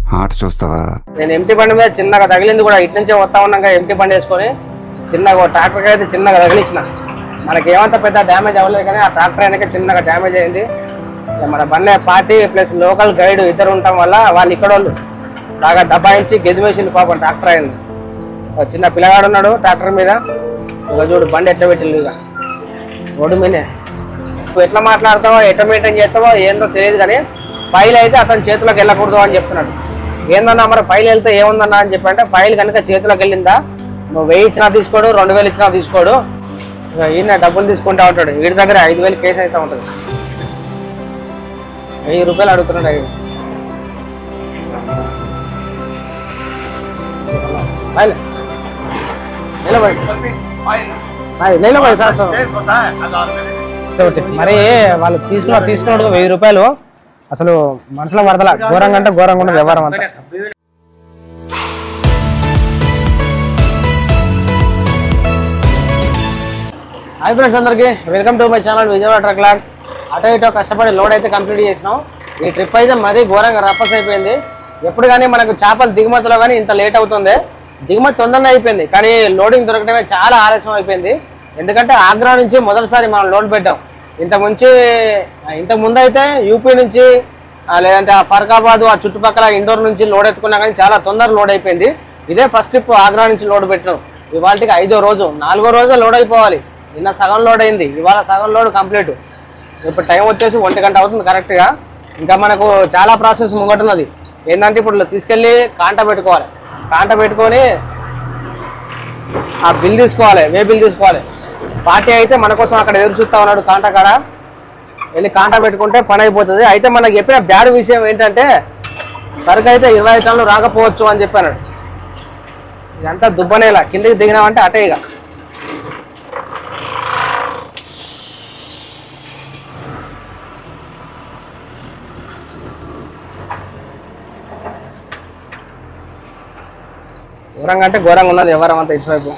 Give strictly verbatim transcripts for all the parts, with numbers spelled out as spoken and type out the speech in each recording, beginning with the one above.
ఆట చూస్తావా? నేను ఎంటీ బండి మీద చిన్నగా తగిలింది కూడా ఇటు నుంచే వస్తా ఉన్నాక ఎంటీ బండి వేసుకొని చిన్నగా ట్రాక్టర్కి అయితే చిన్నగా తగిలించిన. మనకి ఏమంత పెద్ద డ్యామేజ్ అవ్వలేదు కానీ ఆ ట్రాక్టర్ అయినాక చిన్నగా డ్యామేజ్ అయింది. మన బండి పార్టీ ప్లస్ లోకల్ గైడ్ ఇద్దరు ఉండటం వల్ల వాళ్ళు ఇక్కడ వాళ్ళు బాగా దబాయించి గెదిమేసింది పాపం ట్రాక్టర్ అయింది. చిన్న పిల్లగాడు ఉన్నాడు ట్రాక్టర్ మీద. ఇక చూడు బండి ఎట్లా పెట్టింది ఇక రోడ్డు మీదే. నువ్వు ఎట్లా మాట్లాడతావో ఎట్లా మెయింటైన్ చేస్తావో ఏందో తెలియదు కానీ ఫైల్ అయితే అతని చేతిలోకి వెళ్ళకూడదు అని చెప్తున్నాడు. ఏందన్నా మరి ఫైల్ వెళ్తే ఏముందన్నా అని చెప్పంటే ఫైల్ కనుక చేతిలోకి వెళ్ళిందా నువ్వు వెయ్యి ఇచ్చినా తీసుకోడు, రెండు వేలు ఇచ్చినా తీసుకోడు, ఈయన డబ్బులు తీసుకుంటా ఉంటాడు. వీడి దగ్గర ఐదు వేలు కేసు అయితే ఉంటుంది. వెయ్యి రూపాయలు అడుగుతున్నాడు. ఐదు మరి వాళ్ళు తీసుకున్న తీసుకున్నాడు వెయ్యి రూపాయలు. అసలు మనసులో వరదల ఘోరంగా అంటే ఘోరంగా ఉండదు వ్యవహారం అంతా. హాయ్ ఫ్రెండ్స్ అందరికీ welcome to my channel Vijayawada truck logs. అటో ఇటో కష్టపడి లోడ్ అయితే కంప్లీట్ చేసినాం. ఈ ట్రిప్ అయితే మరీ ఘోరంగా రప్పస్ అయిపోయింది. ఎప్పుడు కానీ మనకు చేపలు దిగుమతిలో కానీ ఇంత లేట్ అవుతుంది. దిగుమతి తొందరగా అయిపోయింది కానీ లోడింగ్ దొరకడమే చాలా ఆలస్యం అయిపోయింది. ఎందుకంటే ఆగ్రా నుంచి మొదటిసారి మనం లోడ్ పెట్టాం. ఇంత ముంచి ఇంతకు ముందు అయితే యూపీ నుంచి లేదంటే ఆ ఫరకాబాద్ ఆ చుట్టుపక్కల ఇండోర్ నుంచి లోడ్ ఎత్తుకున్నా కానీ చాలా తొందరగా లోడ్ అయిపోయింది. ఇదే ఫస్ట్ ట్రిప్ ఆగ్రా నుంచి లోడ్ పెట్టినాం. ఇవాళకి ఐదో రోజు, నాలుగో రోజు లోడ్ అయిపోవాలి. నిన్న సగం లోడ్ అయింది, ఇవాళ సగం లోడ్ కంప్లీట్. ఇప్పుడు టైం వచ్చేసి ఒంటి గంట అవుతుంది కరెక్ట్గా. ఇంకా మనకు చాలా ప్రాసెస్ ముంగటున్నది. ఏంటంటే ఇప్పుడు తీసుకెళ్ళి కాంట పెట్టుకోవాలి. కాంట పెట్టుకొని ఆ బిల్ తీసుకోవాలి, వే బిల్ తీసుకోవాలి. పార్టీ అయితే మన కోసం అక్కడ ఎదురు చూస్తా ఉన్నాడు కాంట కాడ. వెళ్ళి కాంట పెట్టుకుంటే పని అయిపోతుంది. అయితే మనకు చెప్పిన బ్యాడ్ విషయం ఏంటంటే సరుకు అయితే ఇరవై టన్నులు రాకపోవచ్చు అని చెప్పాడు. ఇదంతా దుబ్బనేలా కిందకి దిగినామంటే అటే ఇక. ఘోరంగా అంటే ఘోరంగా ఉన్నది ఎవరం అంతా ఇటువైపు.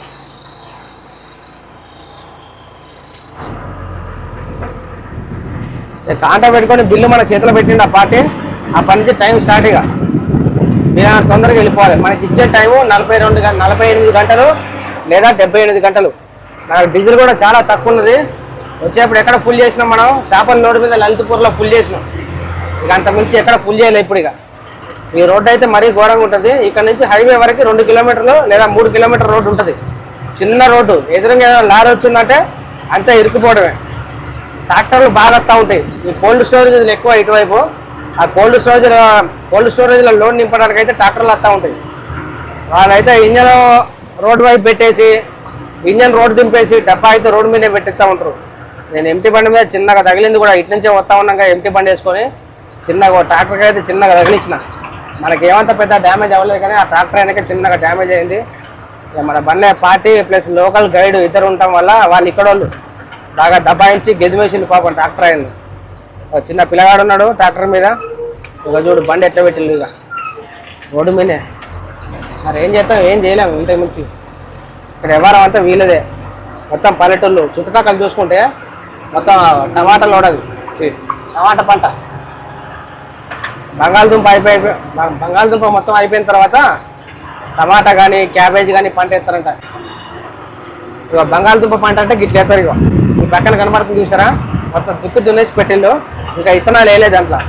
కాంట పెట్టుకొని బిల్లు మన చేతిలో పెట్టిండి ఆ పార్టీ. ఆ పని నుంచి టైం స్టార్ట్ ఇక మీరు తొందరగా వెళ్ళిపోవాలి. మనకి ఇచ్చే టైము నలభై రెండు నలభై ఎనిమిది గంటలు లేదా డెబ్బై ఎనిమిది గంటలు. మనకు డీజిల్ కూడా చాలా తక్కువ ఉన్నది. వచ్చేప్పుడు ఎక్కడ ఫుల్ చేసినాం మనం? చేపల రోడ్డు మీద లలితపూర్లో ఫుల్ చేసినాం. ఇక అంత మించి ఎక్కడ ఫుల్ చేయలేదు ఇప్పుడు. ఇక ఈ రోడ్డు అయితే మరీ ఘోరంగా ఉంటుంది. ఇక్కడ నుంచి హైవే వరకు రెండు కిలోమీటర్లు లేదా మూడు కిలోమీటర్ రోడ్డు ఉంటుంది. చిన్న రోడ్డు. ఎదురుగా లారీ వచ్చిందంటే అంతా ఇరుక్కుపోవడమే. ట్రాక్టర్లు బాగా వస్తూ ఉంటాయి. ఈ కోల్డ్ స్టోరేజ్లు ఎక్కువ ఇటువైపు. ఆ కోల్డ్ స్టోరేజ్ కోల్డ్ స్టోరేజ్లో లోడ్ నింపడానికి అయితే ట్రాక్టర్లు వస్తూ ఉంటాయి. వాళ్ళైతే ఇంజన్ రోడ్డు వైపు పెట్టేసి ఇంజన్ రోడ్డు దింపేసి డబ్బా అయితే రోడ్డు మీదే పెట్టిస్తూ ఉంటారు. నేను ఎంటీ బండి మీద చిన్నగా తగిలింది కూడా ఇటు నుంచే వస్తూ ఉన్నాక ఎంటీ బండి వేసుకొని చిన్నగా ట్రాక్టర్కి అయితే చిన్నగా తగిలించిన. మనకి ఏమంత పెద్ద డ్యామేజ్ అవ్వలేదు కానీ ఆ ట్రాక్టర్ అయినాక చిన్నగా డ్యామేజ్ అయింది. మన బండి పార్టీ ప్లస్ లోకల్ గైడ్ ఇద్దరు ఉండటం వల్ల వాళ్ళు ఇక్కడ వాళ్ళు బాగా దబాయించి గెదిమేసింది పాపం ట్రాక్టర్ అయింది. చిన్న పిల్లగాడు ఉన్నాడు ట్రాక్టర్ మీద. ఇక చూడు బండి ఎట్లా పెట్టింది ఇక రోడ్డు మీదే. మరి ఏం చేస్తాం, ఏం చేయలేము. ఇంత మించి ఇక్కడ ఎవరం అంతా వీలదే. మొత్తం పల్లెటూళ్ళు చుట్టుపక్కల చూసుకుంటే మొత్తం టమాటా లోడది, టమాటా పంట. బంగాళదుంప అయిపోయి బంగాళదుంప మొత్తం అయిపోయిన తర్వాత టమాటా కానీ క్యాబేజ్ కానీ పంట వేస్తారంట. ఇక బంగాళదుంప పంట అంటే గిట్ల వేస్తారు. ఇక ఈ పక్కన కనబడుతుంది చూసారా, మొత్తం దుక్కు దున్నేసి పెట్టిండు. ఇంకా ఇత్తనాలు వేయలేదు దాంట్లో.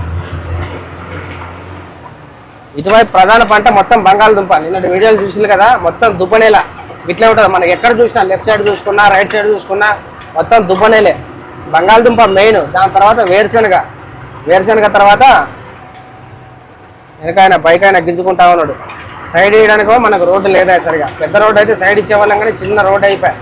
ఇటువైపు ప్రధాన పంట మొత్తం బంగాళదుంప. నిన్నటి వీడియోలు చూసింది కదా, మొత్తం దుబ్బనేలా ఇట్లే ఉంటుంది. మనకి ఎక్కడ చూసినా లెఫ్ట్ సైడ్ చూసుకున్నా రైట్ సైడ్ చూసుకున్నా మొత్తం దుబ్బనేలే. బంగాళదుంప మెయిన్. దాని తర్వాత వేరుశనగ. వేరుశనగ తర్వాత వెనకైనా బైక్ అయినా గింజుకుంటా ఉన్నాడు. సైడ్ వేయడానికి మనకు రోడ్డు లేదా సరిగా. పెద్ద రోడ్డు అయితే సైడ్ ఇచ్చేవాళ్ళం కానీ చిన్న రోడ్డు అయిపోయి.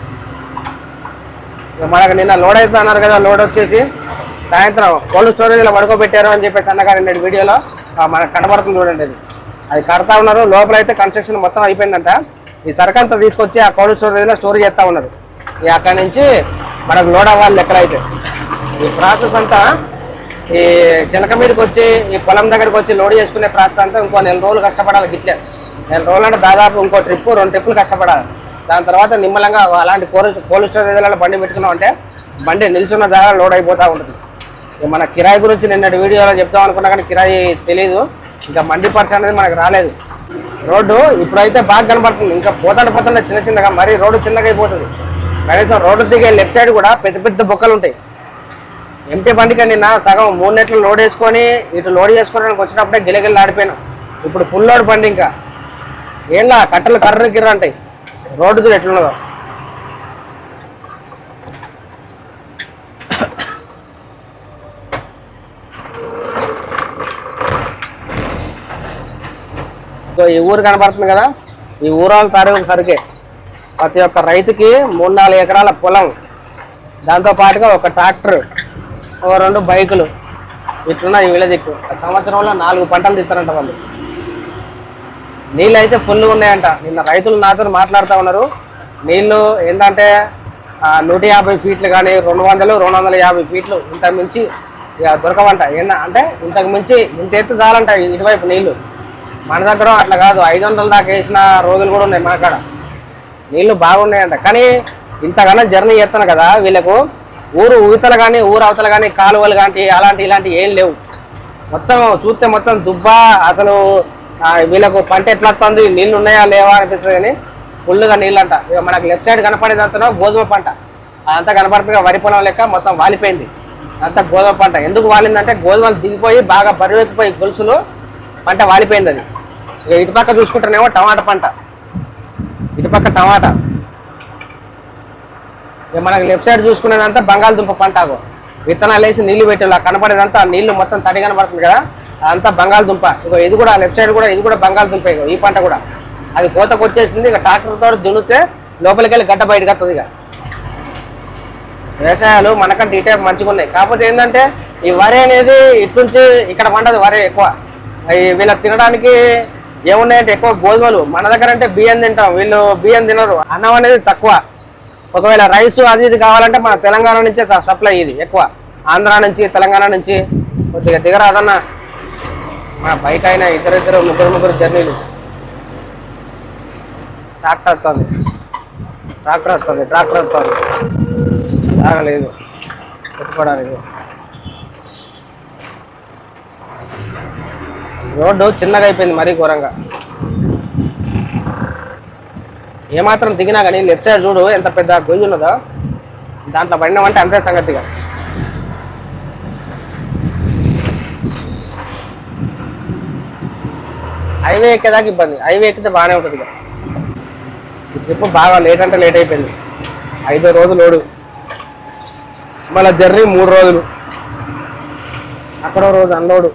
మనకు నిన్న లోడ్ అవుతా అన్నారు కదా, లోడ్ వచ్చేసి సాయంత్రం కోల్డ్ స్టోరేజ్లో పడుకోబెట్టారు అని చెప్పేసి అన్నగారు నేటి వీడియోలో మనకు కనబడుతుంది చూడండి. అది అది కడతా ఉన్నారు. లోపల అయితే కన్స్ట్రక్షన్ మొత్తం అయిపోయిందంట. ఈ సరుకు అంతా తీసుకొచ్చి ఆ కోల్డ్ స్టోరేజ్లో స్టోర్ చేస్తూ ఉన్నారు. ఇక అక్కడి నుంచి మనకు లోడ్ అవ్వాలి ఎక్కడైతే. ఈ ప్రాసెస్ అంతా ఈ చిలక మీదకి వచ్చి ఈ పొలం దగ్గరికి వచ్చి లోడ్ చేసుకునే ప్రాసెస్ అంతా ఇంకో నెల రోజులు కష్టపడాలి. గిట్లే నెల రోజులు అంటే దాదాపు ఇంకో ట్రిప్పు రెండు ట్రిప్పులు కష్టపడాలి. దాని తర్వాత నిమ్మలంగా అలాంటి కోల్డ్ కోల్డ్ స్టోరేజ్లలో బండి పెట్టుకున్నాం అంటే బండి నిల్చున్న జాగా లోడ్ అయిపోతూ ఉంటుంది. మన కిరాయి గురించి నిన్నటి వీడియోలో చెప్తాం అనుకున్నా కానీ కిరాయి తెలీదు. ఇంకా మండి పరిచయం అనేది మనకు రాలేదు. రోడ్డు ఇప్పుడైతే బాగా కనపడుతుంది. ఇంకా పోతాడు పోతుంటే చిన్న చిన్నగా మరీ రోడ్డు చిన్నగా అయిపోతుంది. కనీసం రోడ్డు దిగే లెఫ్ట్ సైడ్ కూడా పెద్ద పెద్ద బొక్కలు ఉంటాయి. ఎంటీ బండికి నిన్న సగం మూడు నెట్లు లోడ్ వేసుకొని ఇటు లోడ్ చేసుకోవడానికి వచ్చినప్పుడే గిలగిల్లు ఆడిపోయాను. ఇప్పుడు ఫుల్ లోడ్ బండి ఇంకా ఏంలా కట్టలు కర్ర గిర్ర అంటాయి. రోడ్డు ఎట్లున్నదో ఈ ఊరు కనబడుతుంది కదా, ఈ ఊరాల తారీఖు సరికే ప్రతి ఒక్క రైతుకి మూడు నాలుగు ఎకరాల పొలం, దాంతో పాటుగా ఒక ట్రాక్టర్, ఓ రెండు బైకులు ఇట్లున్న ఈ విలేజ్కి సంవత్సరంలో నాలుగు పంటలు తీస్తారంట వాళ్ళు. నీళ్ళు అయితే ఫుల్ ఉన్నాయంట. నిన్న రైతులు నాతో మాట్లాడుతూ ఉన్నారు. నీళ్ళు ఏంటంటే నూట యాభై ఫీట్లు కానీ రెండు వందలు రెండు వందల యాభై ఫీట్లు ఇంత మించి ఇక దొరకవంట. ఏంటంటే అంటే ఇంతకు మించి ఇంత ఎత్తు చాలంట ఇటువైపు నీళ్ళు. మన దగ్గర అట్లా కాదు, ఐదు వందల దాకా వేసిన రోజులు కూడా ఉన్నాయి. మన కాడ నీళ్లు బాగున్నాయంట. కానీ ఇంతగానో జర్నీ చేస్తాను కదా, వీళ్ళకు ఊరు ఊతలు కానీ ఊరు అవతలు కానీ కాలువలు కానీ అలాంటి ఇలాంటి ఏం లేవు. మొత్తం చూస్తే మొత్తం దుబ్బా. అసలు వీళ్ళకు పంట ఎట్లా వస్తుంది, నీళ్ళు ఉన్నాయా లేవా అనిపిస్తుంది. కానీ ఫుల్గా నీళ్ళు అంట. ఇక మనకు లెఫ్ట్ సైడ్ కనపడేదంతా గోధుమ పంట, అదంతా కనపడుతుంది. వరి పొలం లెక్క మొత్తం వాలిపోయింది. అంతా గోధుమ పంట. ఎందుకు వాలిందంటే గోధుమలు దిగిపోయి బాగా బరువెక్కిపోయి గొలుసులు పంట వాలిపోయింది. అది ఇక ఇటుపక్క చూసుకుంటేనేమో టమాటా పంట, ఇటుపక్క టమాటా. ఇక మనకి లెఫ్ట్ సైడ్ చూసుకునేదంతా బంగాళదుంప పంట. విత్తనాలు వేసి నీళ్లు పెట్టేలా కనపడేదంతా నీళ్లు మొత్తం తడి కనపడుతుంది కదా, అదంతా బంగాళదుంప. ఇక ఇది కూడా లెఫ్ట్ సైడ్ కూడా ఇది కూడా బంగాళదుంప. ఇక ఈ పంట కూడా అది కోతకు వచ్చేసింది. ఇక ట్రాక్టర్ తోటి దున్నితే లోపలికి వెళ్ళి గడ్డ బయటకు వస్తుంది. ఇక వ్యవసాయాలు మనకంటే ఈ టైప్ మంచిగా ఉన్నాయి. కాకపోతే ఏంటంటే ఈ వరి అనేది ఇటు నుంచి ఇక్కడ పండదు వరి ఎక్కువ. వీళ్ళకి తినడానికి ఏమున్నాయంటే ఎక్కువ గోధుమలు. మన దగ్గర అంటే బియ్యం తింటాం, వీళ్ళు బియ్యం తినరు. అన్నం అనేది తక్కువ. ఒకవేళ రైసు అది ఇది కావాలంటే మన తెలంగాణ నుంచే సప్లై ఇది ఎక్కువ. ఆంధ్ర నుంచి తెలంగాణ నుంచి కొద్దిగా దిగరాదన్న. మన బైక్ అయినా ఇద్దరిద్దరు ముగ్గురు ముగ్గురు జర్నీలు. ట్రాక్టర్ వస్తుంది, ట్రాక్టర్ వస్తుంది, ట్రాక్టర్ వస్తుంది. రాగలేదు పెట్టుకోవడానికి. రోడ్డు చిన్నగా అయిపోయింది మరీ ఘోరంగా. ఏమాత్రం దిగినా కానీ లెఫ్ట్ సైడ్ చూడు ఎంత పెద్ద గొయ్యి ఉన్నదో, దాంట్లో పడినామంటే అంతే సంగతిగా. హైవే ఎక్కేదాకా ఇబ్బంది, హైవే ఎక్కితే బాగానే ఉంటుంది. ఇక ఈ ట్రిప్ బాగా లేట్ అంటే లేట్ అయిపోయింది. ఐదో రోజు లోడు, మళ్ళీ జర్నీ మూడు రోజులు, అక్కడో రోజు అన్లోడు.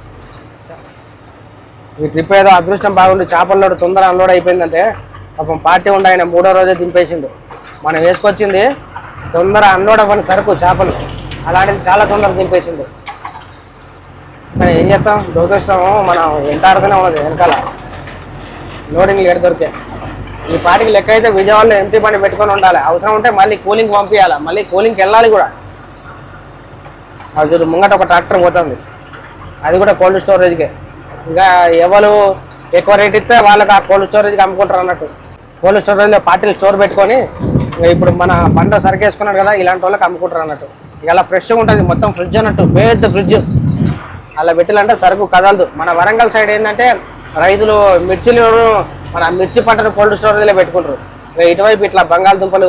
ఈ ట్రిప్ ఏదో అదృష్టం బాగుండి చేపల లోడు తొందర అన్లోడ్ అయిపోయిందంటే పాపం పార్టీ ఉండి ఆయన మూడో రోజే దింపేసిండు. మనం వేసుకొచ్చింది తొందర అన్లోడ్ అవ్వని సరుకు చేపలు, అలాంటిది చాలా తొందర దింపేసిండు. కానీ ఏం చేస్తాం, దురదృష్టం మనం వెంటాడుతూనే ఉన్నది వెనకాల లోడింగ్ లేట్ దొరికే. ఈ పాటికి లెక్క అయితే విజయవాడలో ఎంటీ బండి పెట్టుకొని ఉండాలి. అవసరం ఉంటే మళ్ళీ కూలింగ్ పంపించాలి, మళ్ళీ కూలింగ్కి వెళ్ళాలి కూడా. అది ముంగట ఒక ట్రాక్టర్ పోతుంది, అది కూడా కోల్డ్ స్టోరేజ్కే. ఇంకా ఎవరు ఎక్కువ రేట్ ఇస్తే వాళ్ళకి ఆ కోల్డ్ స్టోరేజ్కి అమ్ముకుంటారు అన్నట్టు. కోల్డ్ స్టోరేజ్లో పార్టీలు స్టోర్ పెట్టుకొని ఇప్పుడు మన బండ సరికి వేసుకున్నాడు కదా, ఇలాంటి వాళ్ళకి అమ్ముకుంటారు అన్నట్టు. ఇలా ఫ్రెష్గా ఉంటుంది మొత్తం, ఫ్రిడ్జ్ అన్నట్టు పెద్ద ఫ్రిడ్జ్. అలా పెట్టాలంటే సరుకు కదలదు. మన వరంగల్ సైడ్ ఏంటంటే రైతులు మిర్చిలు మన మిర్చి పంటను కోల్డ్ స్టోరేజ్లో పెట్టుకుంటారు. ఇటువైపు ఇట్లా బంగాళదుంపలు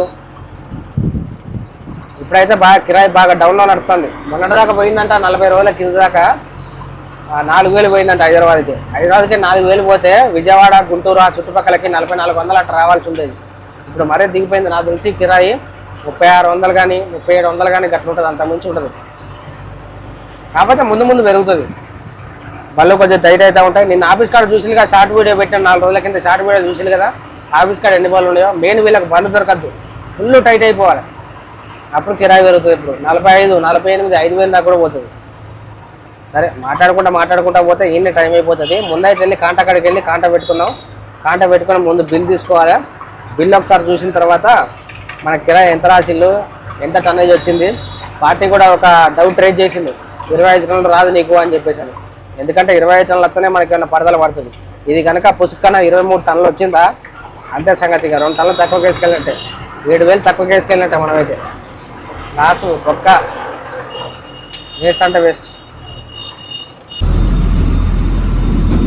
ఇప్పుడైతే బాగా కిరాయి బాగా డౌన్లో నడుస్తుంది. మొన్నటి దాకా పోయిందంట నలభై రోజుల కింద దాకా నాలుగు వేలు పోయిందంట హైదరాబాద్కి. హైదరాబాద్కి నాలుగు వేలు పోతే విజయవాడ గుంటూరు ఆ చుట్టుపక్కలకి నలభై నాలుగు వందలు అట్లా రావాల్సి ఉండేది. ఇప్పుడు మరీ దిగిపోయింది. నాకు తెలిసి కిరాయి ముప్పై ఆరు వందలు కానీ ముప్పై ఏడు వందలు కానీ గట్ల ఉంటుంది, అంత మించి ఉంటుంది. కాకపోతే ముందు ముందు పెరుగుతుంది. బళ్ళు కొంచెం టైట్ అవుతూ ఉంటాయి. నేను ఆఫీస్ కాడ చూసి కదా షార్ట్ వీడియో పెట్టాను నాలుగు రోజుల కింద. షార్ట్ వీడియో చూసి కదా ఆఫీస్ కాడ ఎన్ని బళ్ళు ఉన్నాయో. మెయిన్ వీళ్ళకి బండ్లు దొరకద్దు, ఫుల్ టైట్ అయిపోవాలి, అప్పుడు కిరాయి పెరుగుతుంది. ఇప్పుడు నలభై ఐదు నలభై ఎనిమిది ఐదు వేలు దాకా కూడా పోతుంది. సరే మాట్లాడుకుంటా మాట్లాడుకుంటా పోతే ఈయన టైం అయిపోతుంది. ముందైతే వెళ్ళి కాంటా కాడికి వెళ్ళి కాంటా పెట్టుకున్నాం. కాంటా పెట్టుకుని ముందు బిల్ తీసుకోవాలి. బిల్ ఒకసారి చూసిన తర్వాత మన కిరాయి ఎంత రాసిళ్ళు, ఎంత టన్నేజ్ వచ్చింది. పార్టీ కూడా ఒక డౌట్ రేజ్ చేసిండు, ఇరవై ఐదు టన్నులు రాదు నీకు అని చెప్పేసాను. ఎందుకంటే ఇరవై ఐదు టన్నులు వస్తేనే మనకి ఏమైనా పడదలు పడుతుంది. ఇది కనుక పుసుకన్నా ఇరవై మూడు టన్నులు వచ్చిందా అంతే సంగతిగా. రెండు టన్నులు తక్కువ కేసుకెళ్ళినట్టే, ఏడు వేలు తక్కువ కేసుకెళ్ళినట్టే. మనమైతే లాసు ఒక్క వేస్ట్ అంటే వేస్ట్.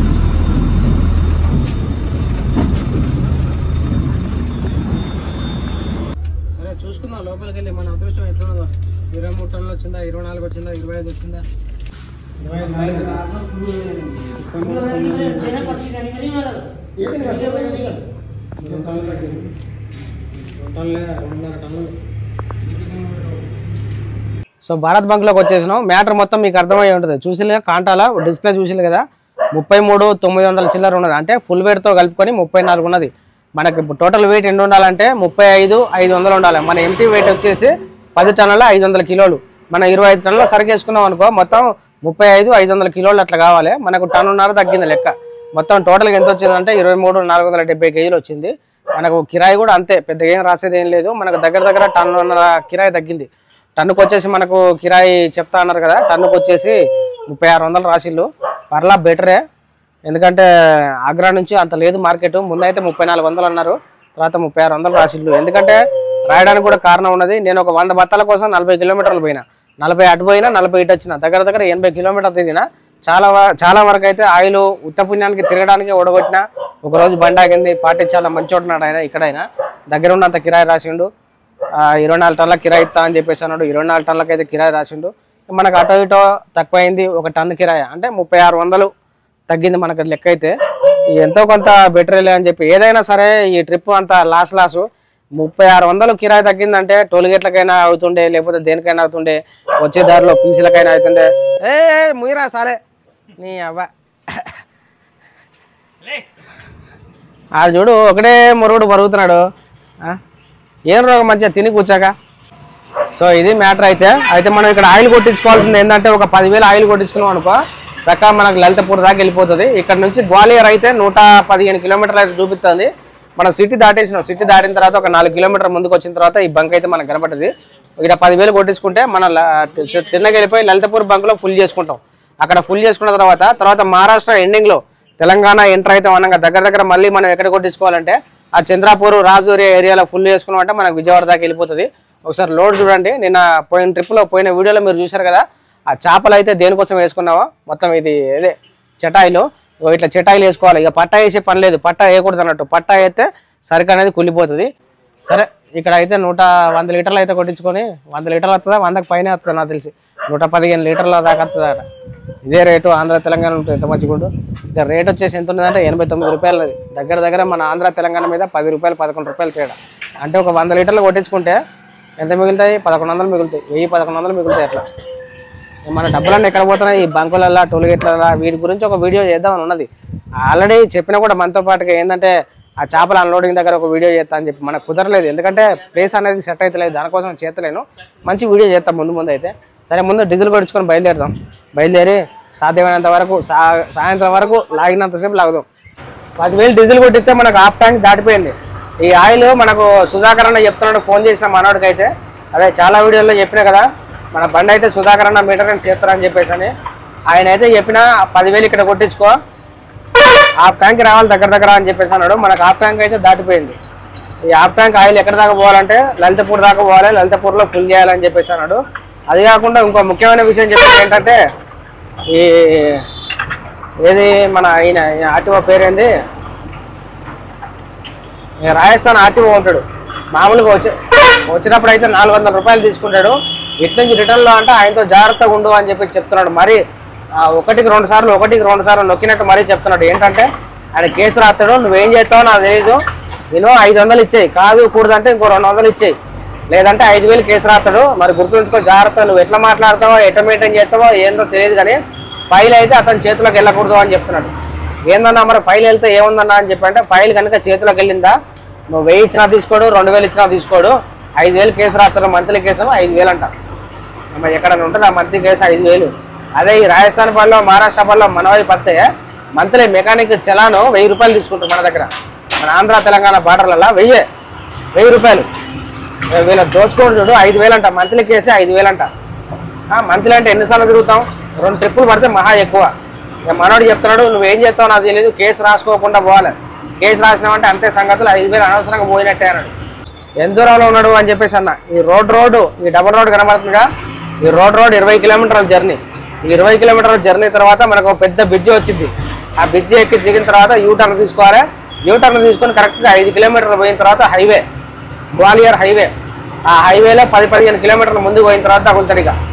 వచ్చిందా, ఇరవై నాలుగు వచ్చిందా, ఇరవై ఐదు వచ్చిందా, సో భారత్ బంక్ లోకి వచ్చేసినాం. మ్యాటర్ మొత్తం మీకు అర్థమయ్యే ఉంటుంది. చూసిలే కాంటాల డిస్ప్లే చూసిలే కదా, ముప్పై మూడు తొమ్మిది వందల చిల్లర ఉన్నది. అంటే ఫుల్ వెయిట్ తో కలుపుకొని ముప్పై నాలుగు ఉన్నది. మనకి టోటల్ వెయిట్ ఎన్ని ఉండాలంటే ముప్పై ఐదు ఐదు వందలు ఉండాలి. మన ఎంటీ వెయిట్ వచ్చేసి పది టన్నుల ఐదు వందల కిలోలు. మనం ఇరవై ఐదు టన్నుల సరుకు వేసుకున్నాం అనుకో, మొత్తం ముప్పై ఐదు ఐదు వందల కిలోలు అట్లా కావాలి. మనకు టన్నున్నర తగ్గింది లెక్క. మొత్తం టోటల్గా ఎంత వచ్చిందంటే ఇరవై మూడు నాలుగు వందల డెబ్బై కేజీలు వచ్చింది. మనకు కిరాయి కూడా అంతే, పెద్దగా ఏం రాసేది ఏం లేదు. మనకు దగ్గర దగ్గర టన్నున్నర కిరాయి తగ్గింది. టన్నుకు వచ్చేసి మనకు కిరాయి చెప్తా అన్నారు కదా, టన్నుకు వచ్చేసి ముప్పై ఆరు వందలు రాసిళ్ళు. పర్లా బెటరే, ఎందుకంటే ఆగ్రా నుంచి అంత లేదు మార్కెట్. ముందైతే ముప్పై నాలుగు వందలు అన్నారు, తర్వాత ముప్పై ఆరు వందలు రాసిళ్ళు. ఎందుకంటే రాయడానికి కూడా కారణం ఉన్నది. నేను ఒక వంద బత్తాల కోసం నలభై కిలోమీటర్లు పోయినా, నలభై అటు పోయినా నలభై ఇటు వచ్చిన, దగ్గర దగ్గర ఎనభై కిలోమీటర్లు తిరిగిన. చాలా చాలా వరకు అయితే ఆయిల్ ఉత్తపుణ్యానికి తిరగడానికి ఓడగొట్టిన. ఒకరోజు బండి ఆగింది, పార్టీ చాలా మంచి ఉంటున్నాడు ఆయన. ఇక్కడైనా దగ్గర ఉన్నంత కిరాయి రాసిండు. ఇరవై నాలుగు టన్నుల కిరాయి ఇస్తా అని చెప్పేసి అన్నాడు. ఇరవై నాలుగు టన్నులకి అయితే కిరాయి రాసిండు. మనకు అటో ఇటో తక్కువైంది, ఒక టన్ను కిరాయి అంటే ముప్పై ఆరు వందలు తగ్గింది మనకు లెక్క. అయితే ఎంతో కొంత బెటరేలే అని చెప్పి ఏదైనా సరే ఈ ట్రిప్ అంత లాస్ లాసు. ముప్పై ఆరు వందలు కిరాయి తగ్గిందంటే టోల్గేట్లకైనా అవుతుండే, లేకపోతే దేనికైనా అవుతుండే, వచ్చే దారిలో పీసీలకైనా అవుతుండే. ఏ ముయిరా సాలే నీ అవ్వ ఆ చూడు ఒకటే మురుగుడు పరుగుతున్నాడు. ఏం రోగం మంచిగా తిని కూర్చాక. సో ఇది మ్యాటర్. అయితే అయితే మనం ఇక్కడ ఆయిల్ కొట్టించుకోవాల్సింది ఏంటంటే ఒక పదివేలు ఆయిల్ కొట్టించుకున్నాం అనుకో, చక్కగా మనకు లలితపూర్ దాకా వెళ్ళిపోతుంది. ఇక్కడ నుంచి గ్వాలియర్ అయితే నూట పదిహేను కిలోమీటర్లు అయితే చూపిస్తుంది. మనం సిటీ దాటేసినాం. సిటీ దాటిన తర్వాత ఒక నాలుగు కిలోమీటర్ ముందుకు వచ్చిన తర్వాత ఈ బంక్ అయితే మనకు కనబడుతుంది. ఇక్కడ పదివేలు కొట్టించుకుంటే మనం తిన్నకి వెళ్ళిపోయి లలితపూర్ బంక్లో ఫుల్ చేసుకుంటాం. అక్కడ ఫుల్ చేసుకున్న తర్వాత తర్వాత మహారాష్ట్ర ఎండింగ్లో తెలంగాణ ఎంటర్ అయితే అనగా దగ్గర దగ్గర మళ్ళీ మనం ఎక్కడ కొట్టించుకోవాలంటే ఆ చంద్రాపూర్ రాజూరి ఏరియాలో ఫుల్ చేసుకున్నాం అంటే మనకు విజయవాడ దాకా వెళ్ళిపోతుంది. ఒకసారి లోడ్ చూడండి. నిన్న పోయిన ట్రిప్లో పోయిన వీడియోలో మీరు చూశారు కదా, ఆ చేపలు అయితే దేనికోసం వేసుకున్నావో మొత్తం ఇది అదే చటాయిలు. ఇట్లా చటాయిలు వేసుకోవాలి. ఇక పట్టా వేసే పని లేదు, పట్టా వేయకూడదు అన్నట్టు. పట్టా అయితే సరుకు అనేది కుళ్ళిపోతుంది. సరే ఇక్కడ అయితే నూట వంద లీటర్లు అయితే కొట్టించుకొని, వంద లీటర్లు వస్తుందా, వందకు పైన వస్తుంది నాకు తెలిసి, నూట పదిహేను లీటర్ల దాకా వస్తుంది అట. ఇదే రేటు ఆంధ్ర తెలంగాణ ఉంటుంది ఎంత మంచిగుండు. ఇక రేట్ వచ్చేసి ఎంత ఉన్నదంటే ఎనభై తొమ్మిది రూపాయలు. దగ్గర దగ్గర మన ఆంధ్ర తెలంగాణ మీద పది రూపాయలు పదకొండు రూపాయలు తేడా. అంటే ఒక వంద లీటర్లు కొట్టించుకుంటే ఎంత మిగులుతాయి? పదకొండు వందలు మిగులుతాయి. వెయ్యి పదకొండు వందలు మిగులుతాయి. అట్లా మన డబ్బులన్నీ ఎక్కడ పోతున్నాయి? ఈ బంకులల్లో, టోల్గేట్లలో. వీటి గురించి ఒక వీడియో చేద్దామని ఉన్నది. ఆల్రెడీ చెప్పినా కూడా మనతో పాటుగా ఏంటంటే ఆ చేపల అన్లోడింగ్ దగ్గర ఒక వీడియో చేస్తా అని చెప్పి మనకు కుదరలేదు. ఎందుకంటే ప్లేస్ అనేది సెట్ అవుతలేదు, దానికోసం చేస్తలేను. మంచి వీడియో చేస్తాం ముందు ముందు అయితే. సరే ముందు డీజిల్ కొట్టించుకొని బయలుదేరుదాం. బయలుదేరి సాధ్యమైనంత వరకు సా సాయంత్రం వరకు లాగినంతసేపు లాగుదాం. పదివేలు డీజిల్ కొట్టిస్తే మనకు హాఫ్ ట్యాంక్ దాటిపోయింది. ఈ ఆయిల్ మనకు సుధాకర్ అన్న చెప్తున్నాడు, ఫోన్ చేసిన మనోడికి అయితే. అదే చాలా వీడియోల్లో చెప్పినా కదా, మన బండి అయితే సుధాకర్ అన్న మీటర్ అని చేస్తారని చెప్పేసి అని. ఆయన అయితే చెప్పిన పదివేలు ఇక్కడ కొట్టించుకో, హాఫ్ ట్యాంక్ రావాలి దగ్గర దగ్గర అని చెప్పేసి అన్నాడు. మనకు హాఫ్ ట్యాంక్ అయితే దాటిపోయింది. ఈ హాఫ్ ట్యాంక్ ఆయిల్ ఎక్కడ దాకా పోవాలంటే లలితపూర్ దాకా పోవాలి, లలితపూర్లో ఫుల్ చేయాలని చెప్పేసి అన్నాడు. అది కాకుండా ఇంకో ముఖ్యమైన విషయం చెప్పేది ఏంటంటే, ఈ ఏది మన ఈయన ఆర్టీఓ పేరేంది, రాజస్థాన్ ఆర్టీఓ ఉంటాడు. మామూలుగా వచ్చి వచ్చినప్పుడు అయితే నాలుగు వందల రూపాయలు తీసుకుంటాడు. ఇటు నుంచి రిటర్న్లో అంటే ఆయనతో జాగ్రత్తగా ఉండు అని చెప్పి చెప్తున్నాడు. మరి ఒకటికి రెండు సార్లు ఒకటికి రెండు సార్లు నొక్కినట్టు మరీ చెప్తున్నాడు. ఏంటంటే ఆయన కేసు రాస్తాడు, నువ్వేం చేస్తావో నాకు తెలియదు, నేను ఐదు వందలు ఇచ్చేయి, కాదు కూడదంటే ఇంకో రెండు వందలు ఇచ్చేయి, లేదంటే ఐదు వేలు కేసు రాస్తాడు. మరి గుర్తుంచుకో జాగ్రత్త, నువ్వు ఎట్లా మాట్లాడతావో ఎట్లా మెయింటైన్ చేస్తావో ఏందో తెలియదు, కానీ ఫైల్ అయితే అతని చేతిలోకి వెళ్ళకూడదు అని చెప్తున్నాడు. ఏందన్నా మరి ఫైల్ వెళ్తే ఏముందన్నా అని చెప్పంటే, ఫైల్ కనుక చేతిలోకి వెళ్ళిందా నువ్వు వెయ్యి ఇచ్చినా తీసుకోడు, రెండు వేలు ఇచ్చినా తీసుకోడు, ఐదు వేలు కేసు రాస్తాడు. మంత్లీ కేసు ఐదు వేలు అంట. మరి ఎక్కడైనా ఉంటుంది ఆ మంత్లీ కేసు ఐదు వేలు. అదే ఈ రాజస్థాన్ పనిలో మహారాష్ట్ర పనిలో మన వైపు వస్తే మంత్లీ మెకానిక్ చలాను వెయ్యి రూపాయలు తీసుకుంటారు మన దగ్గర. మన ఆంధ్ర తెలంగాణ బార్డర్లలో వెయ్యి వెయ్యి రూపాయలు వీళ్ళ దోచుకోడు చూడు. ఐదు వేలు అంట మంత్లీ కేసే ఐదు వేలు అంట. మంత్లీ అంటే ఎన్నిసార్లు తిరుగుతాం? రెండు ట్రిప్పులు పడితే మహా ఎక్కువ. మనోడు చెప్తున్నాడు, నువ్వేం చేస్తావు నాకు తెలియదు, కేసు రాసుకోకుండా పోవాలి, కేసు రాసినామంటే అంతే సంగతులు, ఐదు వేలు అనవసరంగా పోయినట్టే అన్నాడు. ఎంత దూరంలో ఉన్నాడు అని చెప్పేసి అన్న. ఈ రోడ్ రోడ్డు ఈ డబుల్ రోడ్ కనబడుతుందిగా, ఈ రోడ్ రోడ్ ఇరవై కిలోమీటర్ల జర్నీ. ఈ ఇరవై కిలోమీటర్ల జర్నీ తర్వాత మనకు ఒక పెద్ద బ్రిడ్జి వచ్చింది. ఆ బ్రిడ్జి ఎక్కి దిగిన తర్వాత యూటర్న్ తీసుకోవాలి. యూటర్న్ తీసుకొని కరెక్ట్గా ఐదు కిలోమీటర్లు పోయిన తర్వాత హైవే, గ్వాలియర్ హైవే. ఆ హైవేలో పది పదిహేను కిలోమీటర్ల ముందుకు పోయిన తర్వాత కొంచెం ఇక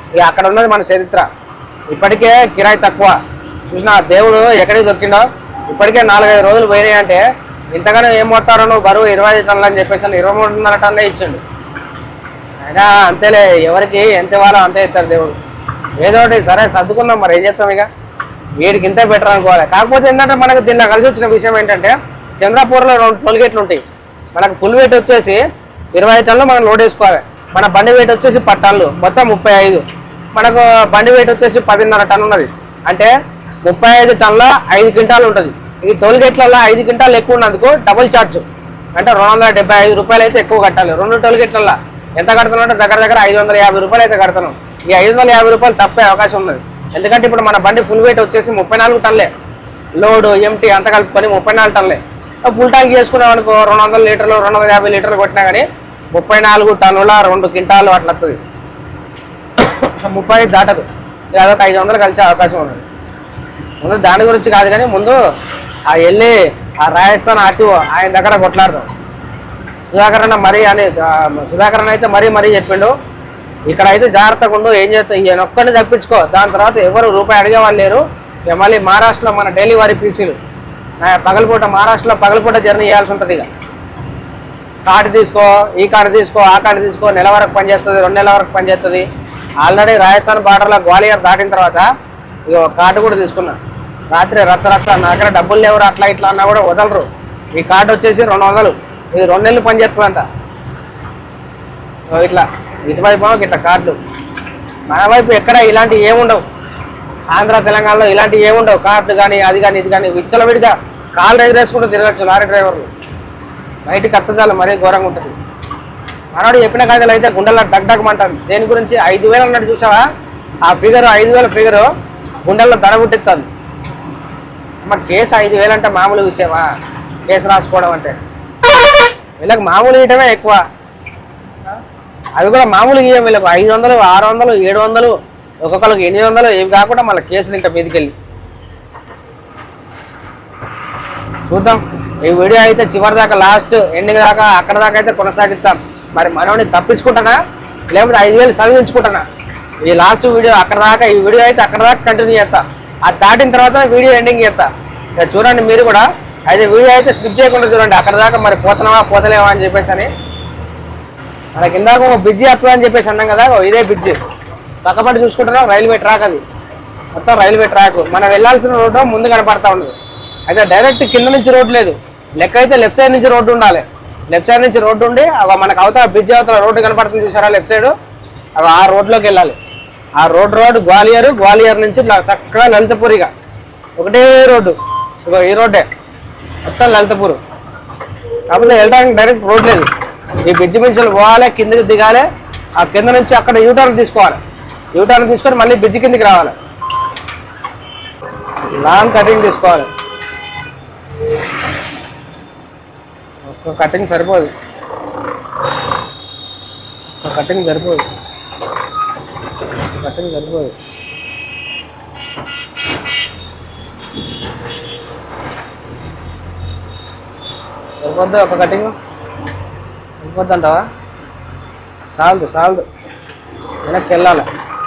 ఇక అక్కడ ఉన్నది మన చరిత్ర. ఇప్పటికే కిరాయి తక్కువ. చూసిన దేవుడు ఎక్కడికి దొరికిండో ఇప్పటికే నాలుగైదు రోజులు పోయినాయి అంటే ఇంతగానో ఏం పోతారో నువ్వు బరువు ఇరవై ఐదు టన్నులు అని చెప్పేసి ఇరవై మూడున్నర టన్నులే ఇచ్చిండు. అయినా అంతేలే, ఎవరికి ఎంత ఇవ్వాలో అంతే ఇస్తారు దేవుడు. ఏదో ఒకటి సరే సర్దుకుందాం, మరి ఏం చేస్తాం, ఇక వీడికి ఇంతే బెటర్ అనుకోవాలి. కాకపోతే ఏంటంటే మనకు దీనిలో కలిసి వచ్చిన విషయం ఏంటంటే చంద్రపూర్లో రెండు టోల్ గేట్లు ఉంటాయి. మనకు ఫుల్ వెయిట్ వచ్చేసి ఇరవై ఐదు టన్నులు మనం లోడ్ వేసుకోవాలి. మన బండి వెయిట్ వచ్చేసి పది టన్నులు, మొత్తం ముప్పై ఐదు. మనకు బండి వెయిట్ వచ్చేసి పదిన్నర టన్ను ఉన్నది అంటే ముప్పై ఐదు టన్నుల ఐదు క్వింటాలు ఉంటుంది. ఈ టోల్ గేట్లలో ఐదు క్వింటాలు ఎక్కువ ఉన్నందుకు డబుల్ ఛార్జ్ అంటే రెండు వందల డెబ్బై ఐదు రూపాయలు అయితే ఎక్కువ కట్టాలి. రెండు టోల్ గేట్లలో ఎంత కడుతున్నాం అంటే దగ్గర దగ్గర ఐదు వందల యాభై రూపాయలు అయితే కడతాను. ఈ ఐదు వందల యాభై రూపాయలు తప్పే అవకాశం ఉన్నది. ఎందుకంటే ఇప్పుడు మన బండి ఫుల్ వెయిట్ వచ్చేసి ముప్పై నాలుగు టన్నులే, లోడు ఎంటీ అంత కలుపుకొని ముప్పై నాలుగు టన్నులే. ఫుల్ ట్యాంక్ చేసుకున్నాం అనుకో రెండు వందల లీటర్లు రెండు వందల యాభై లీటర్లు కొట్టినా కానీ ముప్పై నాలుగు టన్నుల రెండు క్వింటాలు అట్లా వస్తుంది. ముప్పై ఐదు దాటదు. అదొక ఐదు వందలు కలిసే అవకాశం ఉన్నది. ముందు దాని గురించి కాదు కానీ ముందు ఆ వెళ్ళి ఆ రాజస్థాన్ ఆర్టీఓ ఆయన దగ్గర కొట్లాడదాం. సుధాకర్ అన్న మరీ అని సుధాకర్ అన్న అయితే మరీ మరీ చెప్పిండు, ఇక్కడ అయితే జాగ్రత్తగా ఉండు, ఏం చేస్తావు ఈయన ఒక్కడిని తప్పించుకో, దాని తర్వాత ఎవరు రూపాయి అడిగే వాళ్ళు లేరు. ఇక మళ్ళీ మహారాష్ట్రలో మన డైలీ వారి పీసీలు పగలపూట మహారాష్ట్రలో పగలపూట జర్నీ చేయాల్సి ఉంటుంది. ఇక కార్డు తీసుకో, ఈ కార్డు తీసుకో, ఆ కార్డు తీసుకో, నెల వరకు పనిచేస్తుంది, రెండు నెలల వరకు పనిచేస్తుంది. ఆల్రెడీ రాజస్థాన్ బార్డర్లో గ్వాలియర్ దాటిన తర్వాత ఇక కార్డు కూడా తీసుకున్నా. రాత్రి రచ్చ రచ్చ నా దగ్గర డబ్బులు లేవరు అట్లా ఇట్లా అన్నా కూడా వదలరు. ఈ కార్డు వచ్చేసి రెండు వందలు ఇది రెండు నెలలు పనిచేస్తుందంట. ఇట్లా ఇటువైపు ఇట్లా కార్డులు, మన వైపు ఎక్కడ ఇలాంటివి ఏముండవు. ఆంధ్ర తెలంగాణలో ఇలాంటివి ఏముండవు. కార్డు కానీ అది కానీ ఇది కానీ విచ్చలవిడిగా కాళ్ళు ఎదురేసుకుంటూ తిరగచ్చు లారీ డ్రైవర్లు. బయటికి అత్తజాలు మరీ ఘోరంగా ఉంటుంది. మనోడు చెప్పిన కాయలు అయితే గుండెల్లో డగ్ డగ్మంటారు. దేని గురించి ఐదు వేలు అన్నట్టు చూసావా, ఆ ఫిగర్ ఐదు వేల ఫిగరు గుండెల్లో దడ పుట్టిస్తుంది. అమ్మ కేసు ఐదు వేలు అంటే మామూలు విషయమా? కేసు రాసుకోవడం అంటే వీళ్ళకి మామూలు ఇయటమే ఎక్కువ. అవి కూడా మామూలు ఇయ్యం వీళ్ళకు ఐదు వందలు ఆరు వందలు ఏడు వందలు ఒక్కొక్కరికి ఎనిమిది వందలు ఇవి కాకుండా మళ్ళీ కేసులు ఇంకా మీదికెళ్ళి చూద్దాం. ఈ వీడియో అయితే చివరి దాకా లాస్ట్ ఎండింగ్ దాకా అక్కడ దాకా అయితే కొనసాగిస్తాం. మరి మనోని తప్పించుకుంటానా లేకపోతే ఐదు వేలు చదివించుకుంటానా? ఈ లాస్ట్ వీడియో అక్కడ దాకా, ఈ వీడియో అయితే అక్కడ దాకా కంటిన్యూ చేస్తా. అది దాటిన తర్వాత వీడియో ఎండింగ్ చేస్తా. ఇక చూడండి మీరు కూడా. అయితే వీడియో అయితే స్కిప్ చేయకుండా చూడండి అక్కడ దాకా. మరి పోతున్నావా పోతలేవా అని చెప్పేసి అని మనకి ఇందాక ఒక బ్రిడ్జి వస్తుందని అని చెప్పేసి అన్నాం కదా, ఇదే బ్రిడ్జి పక్కపడి చూసుకుంటున్నాం. రైల్వే ట్రాక్ అది మొత్తం రైల్వే ట్రాక్. మనం వెళ్ళాల్సిన రోడ్డు ముందు కనపడతా ఉండదు. అయితే డైరెక్ట్ కింద నుంచి రోడ్డు లేదు, లెక్క అయితే లెఫ్ట్ సైడ్ నుంచి రోడ్డు ఉండాలి. లెఫ్ట్ సైడ్ నుంచి రోడ్డు ఉండి మనకు అవతల బ్రిడ్జ్ అవతల రోడ్డు కనపడుతుంది చూసారా లెఫ్ట్ సైడ్, అవి ఆ రోడ్లోకి వెళ్ళాలి. ఆ రోడ్డు రోడ్డు గ్వాలియర్, గ్వాలియర్ నుంచి చక్కగా లలితపూర్. ఇక ఒకటే రోడ్డు, ఇక ఈ రోడ్డే మొత్తం లలితపూర్. కాకపోతే వెళ్ళడానికి డైరెక్ట్ రోడ్ లేదు. ఈ బ్రిడ్జి నుంచి పోవాలి, కిందకి దిగాలి. ఆ కింద నుంచి అక్కడ యూటర్న్ తీసుకోవాలి. యూటర్న్ తీసుకొని మళ్ళీ బ్రిడ్జి కిందికి రావాలి. లాంగ్ కటింగ్ తీసుకోవాలి. ఒక్క కటింగ్ సరిపోదు, ఒక కటింగ్ సరిపోదు, కటింగ్ సరిపోదు. సరిపోద్దా ఒక కటింగ్? సరిపోద్ది అంటావా? చాలదు చాలదు, వెనక్కి వెళ్ళాలి.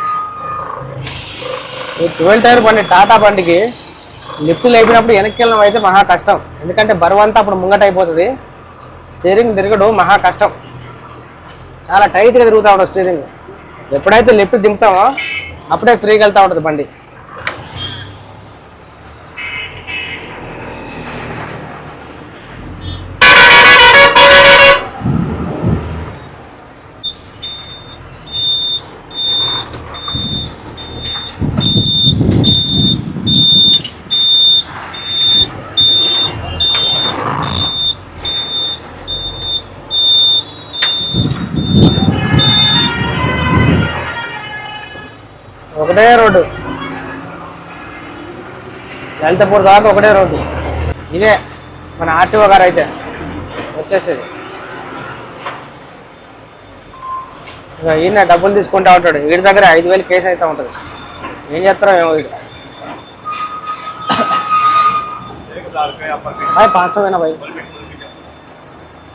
ఈ ట్వెల్వ్ టైర్ బండి టాటా బండికి లిఫ్ట్ లేపినప్పుడు వెనక్కి వెళ్ళడం అయితే మహా కష్టం. ఎందుకంటే బరువు అంతా అప్పుడు ముంగట అయిపోతుంది. స్టీరింగ్ తిరగడం మహా కష్టం, చాలా టైట్గా తిరుగుతూ ఉంటుంది స్టీరింగ్. ఎప్పుడైతే లిఫ్ట్ దింపుతామో అప్పుడే ఫ్రీగా వెళ్తూ ఉంటుంది బండి. ఒకటే రోడ్డు, లలితపూర్ దాకా ఒకటే రోడ్డు. ఇదే మన ఆర్టీఓ గారు అయితే వచ్చేసేది. ఇక ఈయన డబ్బులు తీసుకుంటా ఉంటాడు. వీడి దగ్గర ఐదు వేలు కేసు అయితే ఉంటుంది. ఏం చేస్తారో ఏమో వీడు. పాస్ అయినా భయ్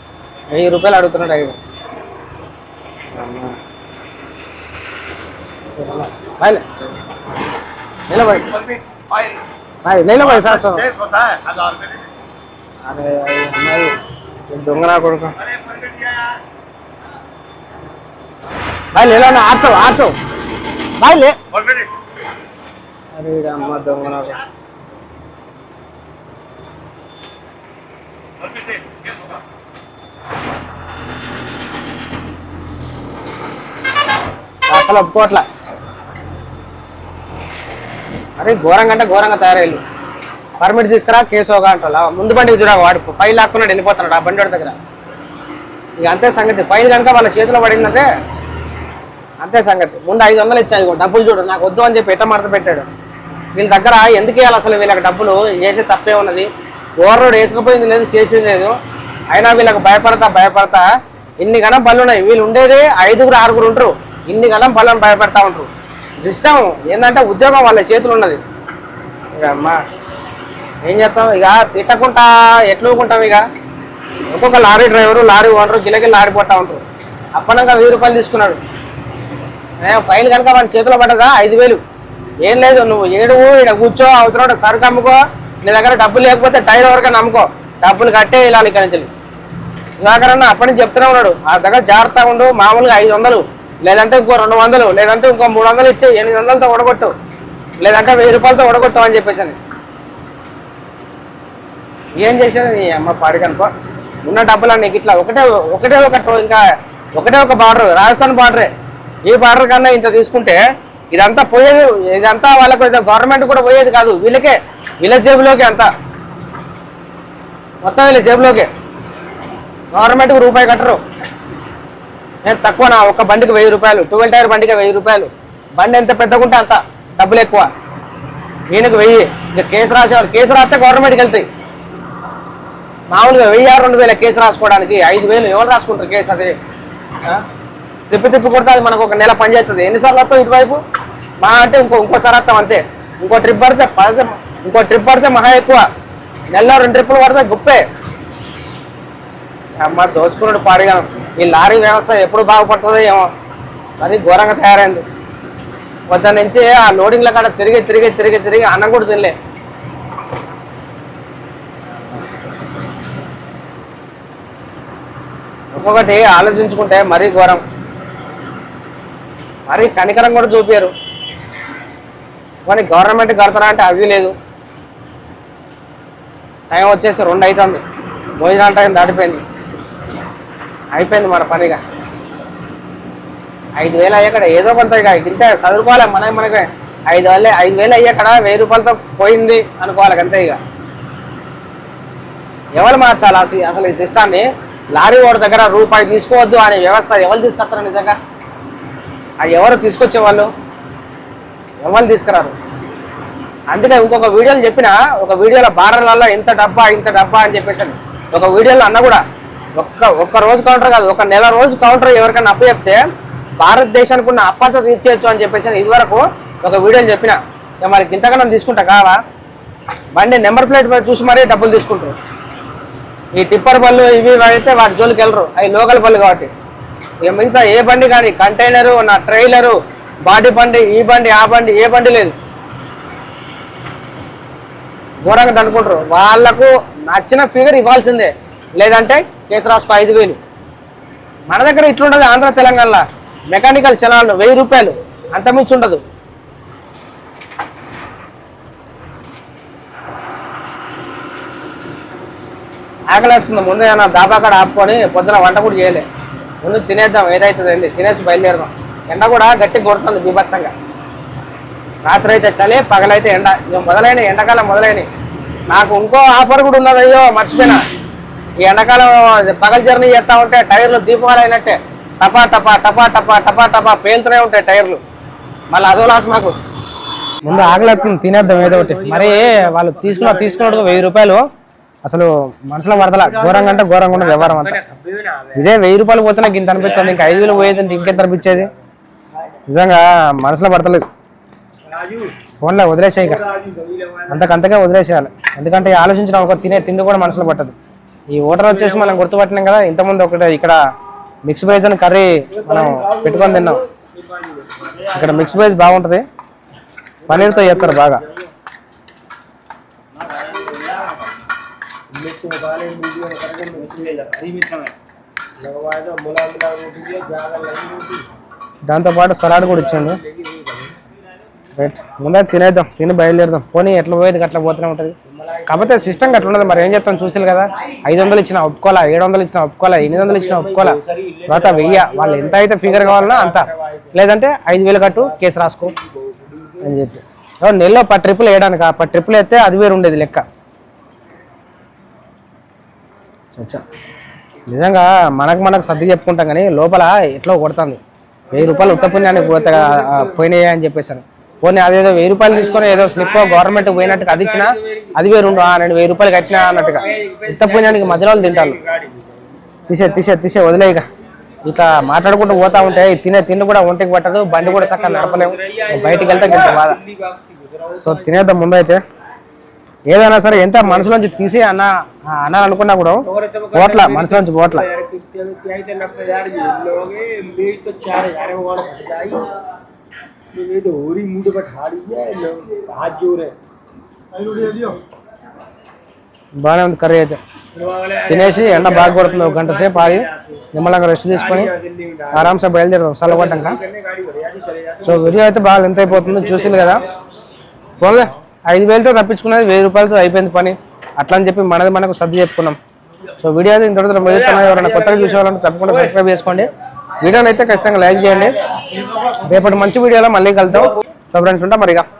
వెయ్యి రూపాయలు అడుగుతున్నాడు. ఐదు भाई ले लो भाई भाई ले लो भाई सात सौ अरे हमारी दोंगना कोड का भाई ले लो ना आठ सौ आठ सौ भाई ले अरे अम्मा दोंगना को అసలు ఒప్పుకోవట్లా అరే ఘోరంగా అంటే ఘోరంగా తయారయ్యారు పర్మిట్ తీసుకురా కేసు ఒక అంటారు ముందు బండికి చూడ వాడు ఫైల్ లాక్కున్నాడు వెళ్ళిపోతున్నాడు ఆ బండి వాడి దగ్గర ఇక అంతే సంగతి ఫైల్ కనుక వాళ్ళ చేతిలో పడిందంటే అంతే సంగతి ముందు ఐదు వందలు ఇచ్చాయి డబ్బులు చూడు నాకు వద్దు అని చెప్పి ఎట్ట మడత పెట్టాడు వీళ్ళ దగ్గర ఎందుకు ఇవ్వాలి అసలు వీళ్ళకి డబ్బులు చేసే తప్పే ఉన్నది ఓవర్ రోడ్ వేసుకుపోయింది లేదు చేసేది లేదు అయినా వీళ్ళకి భయపడతా భయపడతా ఇన్ని గణం పనులు ఉన్నాయి వీళ్ళు ఉండేది ఐదుగురు ఆరుగురు ఉంటారు ఇన్ని గణం పనులను భయపెడతా ఉంటారు సిస్టమ్ ఏంటంటే ఉద్యోగం వాళ్ళ చేతులు ఉన్నది ఇక అమ్మా ఏం చేస్తాం ఇక తిట్టకుండా ఎట్లుకుంటాం ఇక ఒక్కొక్క లారీ డ్రైవరు లారీ ఓనరు గిలగిల్లు ఆడిపోతా ఉంటారు అప్పనంగా వెయ్యి రూపాయలు తీసుకున్నాడు ఫైల్ కనుక వాడి చేతిలో పడ్డదా ఐదు వేలు ఏం లేదు నువ్వు ఏడువు ఇక్కడ కూర్చో అవసరం సరుకు అమ్ముకో నీ దగ్గర డబ్బులు లేకపోతే టైర్ వరకు నమ్ముకో డబ్బులు కట్టే వెళ్ళాలి ఇక్కడ నుంచి ఇవాకరన్నా అప్పటి నుంచి చెప్తూనే ఉన్నాడు ఆ దగ్గర జాగ్రత్తగా ఉండు మామూలుగా ఐదు వందలు లేదంటే ఇంకో రెండు వందలు లేదంటే ఇంకో మూడు వందలు ఇచ్చి ఎనిమిది వందలతో ఒడగొట్టు లేదంటే వెయ్యి రూపాయలతో ఒడగొట్టు అని చెప్పేసి ఏం చేశాను నీ అమ్మ పాడికనుకో ఉన్న డబ్బులు నీకు ఇట్లా ఒకటే ఒకటే ఒక ఇంకా ఒకటే ఒక బార్డర్ రాజస్థాన్ బార్డరే ఈ బార్డర్ కన్నా ఇంత తీసుకుంటే ఇదంతా పోయేది ఇదంతా వాళ్ళకు గవర్నమెంట్ కూడా పోయేది కాదు వీళ్ళకే వీళ్ళ జేబులోకి అంతా మొత్తం వీళ్ళ జేబులోకి గవర్నమెంట్కి రూపాయి కట్టరు నేను తక్కువ నా ఒక బండికి వెయ్యి రూపాయలు ట్వెల్వ్ టైర్ బండికి వెయ్యి రూపాయలు బండి ఎంత పెద్దగుంటే అంత డబ్బులు ఎక్కువ ఈయనకు వెయ్యి ఇక కేసు రాసేవాళ్ళు కేసు రాస్తే గవర్నమెంట్కి వెళ్తాయి మామూలుగా వెయ్యి రెండు వేల కేసు రాసుకోవడానికి ఐదు వేలు ఎవరు రాసుకుంటారు కేసు అది తిప్పి తిప్పి కొడితే అది మనకు ఒక నెల పని చేస్తుంది ఎన్నిసార్లు వస్తాం ఇటువైపు మా అంటే ఇంకో ఇంకోసారి వస్తాం అంతే ఇంకో ట్రిప్ పడితే పడితే ఇంకో ట్రిప్ పడితే మహా ఎక్కువ నెలలో రెండు ట్రిప్పులు పడితే గుప్పే అమ్మ దోచుకున్నాడు పాడిగా ఈ లారీ వ్యవస్థ ఎప్పుడు బాగుపడుతుందో ఏమో అది ఘోరంగా తయారైంది పొద్దున్న నుంచి ఆ లోడింగ్ల కాడ తిరిగి తిరిగి తిరిగి తిరిగి అన్నం కూడా తినలే ఒక్కొక్కటి ఆలోచించుకుంటే మరీ ఘోరం మరీ కనికరం కూడా చూపారు కానీ గవర్నమెంట్ కడతారా అంటే అది లేదు టైం వచ్చేసి రెండు అవుతుంది భోజనాల టైం దాటిపోయింది అయిపోయింది మన పనిగా ఐదు వేలు అయ్యాకడ ఏదో కొంత ఇక ఇంత చదువుకోవాలి మన మనకి ఐదు వేలే ఐదు వేలు అయ్యాకడ వెయ్యి రూపాయలతో పోయింది అనుకోవాలి అంతే ఇక ఎవరు మార్చాలి అసలు ఈ సిస్టాన్ని లారీ ఓడి దగ్గర రూపాయి తీసుకోవద్దు అనే వ్యవస్థ ఎవరు తీసుకొస్తారు నిజంగా అది ఎవరు తీసుకొచ్చే వాళ్ళు ఎవరు తీసుకురారు అందుకే ఇంకొక వీడియోలు చెప్పిన ఒక వీడియోలో బార్డర్లలో ఇంత డబ్బా ఇంత డబ్బా అని చెప్పేసి ఒక వీడియోలో అన్న కూడా ఒక్క ఒక్క రోజు కౌంటర్ కాదు ఒక నెల రోజు కౌంటర్ ఎవరికైనా అప్పు చెప్తే భారతదేశానికి ఉన్న అప్పంతా తీర్చేయచ్చు అని చెప్పేసి ఇదివరకు ఒక వీడియోలు చెప్పిన ఇక మరి ఇంతకన్నా తీసుకుంటా కావా బండి నెంబర్ ప్లేట్ చూసి మరీ డబ్బులు తీసుకుంటారు ఈ టిప్పర్ బళ్ళు ఇవి అయితే వాటి జోలికి వెళ్ళరు అవి లోకల్ బళ్ళు కాబట్టి ఇక మిగతా ఏ బండి కానీ కంటైనరు నా ట్రైలరు బాడీ బండి ఈ బండి ఆ బండి ఏ బండి లేదు ఘోరంగా అనుకుంటారు వాళ్ళకు నచ్చిన ఫిగర్ ఇవ్వాల్సిందే లేదంటే కేసు రాసుకో ఐదు వేలు మన దగ్గర ఇట్లుండదు ఆంధ్ర తెలంగాణలో మెకానికల్ చలాన్లు వెయ్యి రూపాయలు అంతమించి ఉండదు ఆకలిస్తుంది ముందు ఏమైనా దాబా కాడ ఆపుకొని పొద్దున వంట కూడా చేయలే ముందు తినేద్దాం ఏదైతుంది ఏంది తినేసి బయలుదేరదాం ఎండ కూడా గట్టి కొడుతుంది బీభత్సంగా రాత్రి అయితే చలి పగలైతే ఎండ ఇక మొదలైన ఎండాకాలం మొదలైనవి నాకు ఇంకో ఆఫర్ కూడా ఉన్నది అయ్యో మర్చిపోయినా ఈ ఎండాకాలం పగల జర్నీ చేస్తా ఉంటే టైర్లు దీపాలు అయినట్టే టపా టపా టపా టపా టపా టపా పేలుతూనే ఉంటాయి టైర్లు మళ్ళీ అదో లాస్ మాకు ముందు ఆకలిస్తుంది తినేద్దాం ఏదో ఒకటి మరి వాళ్ళు తీసుకున్న తీసుకున్నాడు వెయ్యి రూపాయలు అసలు మనసులో పడతల ఘోరంగా అంటే ఘోరంగా ఉన్న వ్యవహారం అంతా ఇదే వెయ్యి రూపాయలు పోతే నాకు ఇంత అనిపిస్తుంది ఇంకా ఐదు వేలు పోయేది ఇంకెంత అనిపించేది నిజంగా మనసులో పడతలేదు ఫోన్లో వదిలేసాయి ఇక అంతకంతగా వదిలేసేయాలి ఎందుకంటే ఆలోచించడం ఒక తినే తిండి కూడా మనసులో పట్టదు ఈ ఓటర్ వచ్చేసి మనం గుర్తుపట్టినాం కదా ఇంతకుముందు ఒకటి ఇక్కడ మిక్స్ వెజ్ అని కర్రీ మనం పెట్టుకొని తిన్నాం ఇక్కడ మిక్స్ వెజ్ బాగుంటుంది, పన్నీర్తో చేస్తారు బాగా. దాంతోపాటు సలాడ్ కూడా ఇచ్చాడు. రైట్, ముందే తినేద్దాం, తిని బయలుదేరదాం. పోనీ ఎట్లా పోయేది అట్లా పోతూనే ఉంటుంది. కాకపోతే సిస్టమ్ అట్లా ఉండదు. మరి ఏం చెప్తాం చూసారు కదా, ఐదు వందలు ఇచ్చినా ఒప్పుకోవాలా, ఏడు వందలు ఇచ్చినా ఒప్పుకోవాలా, ఎనిమిది వందలు ఇచ్చినా ఒప్పుకోవాలా, తర్వాత వెయ్యి వాళ్ళు ఎంత అయితే ఫిగర్ కావాలన్నా అంత, లేదంటే ఐదు వేలు కట్టు కేసు రాసుకో అని చెప్పి. నెలలో పది ట్రిప్పులు వేయడానికి, ఆ పది ట్రిప్పులు వేస్తే అది వేరు ఉండేది లెక్క. చచ్చా నిజంగా మనకు మనకు సర్ది చెప్పుకుంటాం కానీ లోపల ఎట్లా కొడుతుంది. వెయ్యి రూపాయలు ఉత్త పుణ్యానికి పోతే పోయినాయా అని చెప్పేసాను. పోనీ అదేదో వెయ్యి రూపాయలు తీసుకొని ఏదో స్లిప్ గవర్నమెంట్ పోయినట్టుగా అది ఇచ్చినా అది వేరు ఉండు, నేను వెయ్యి రూపాయలు కట్టినా అన్నట్టుగా. ఉత్త పుణ్యానికి మధ్యలో తింటాను. తీసే తీసే తీసే వదిలే. ఇక ఇట్లా మాట్లాడుకుంటూ పోతా ఉంటే తినే తిండి కూడా ఒంటికి పట్టదు, బండి కూడా చక్కగా నడపలేము, బయటికి వెళ్తే ఇంత బాధ. సో తినేద్దాం ముందైతే. ఏదైనా సరే ఎంత మనసులోంచి తీసి అన్న అనాలనుకున్నా కూడా పోట్ల, మనసులోంచి పోట్ల. బాగానే ఉంది కర్రీ అయితే. తినేసి ఎండ బాగా కొడుతుంది, ఒక గంట సేపు ఆగి నిమ్మలంగా రెస్ట్ తీసుకొని ఆరామ్సే బయలుదేరుతాం చల్లబడ్డాక. సో వీడియో అయితే బాగా ఎంత అయిపోతుందో చూసింది కదా. పోలే ఐదు వేలతో తప్పించుకున్నది వెయ్యి రూపాయలతో అయిపోయింది పని. అట్లా అని చెప్పి మనది మనకు సర్ది చెప్పుకున్నాం. సో వీడియో అయితే ఇంత మొదలుతున్నా. ఎవరైనా కొత్తగా చూసేవాళ్ళని తప్పకుండా సబ్స్క్రైబ్ చేసుకోండి. వీడియోని అయితే ఖచ్చితంగా లైక్ చేయండి. రేపటి మంచి వీడియోలో మళ్ళీ కలుద్దాం. సో ఫ్రెండ్స్ ఉంటాం మరిగా.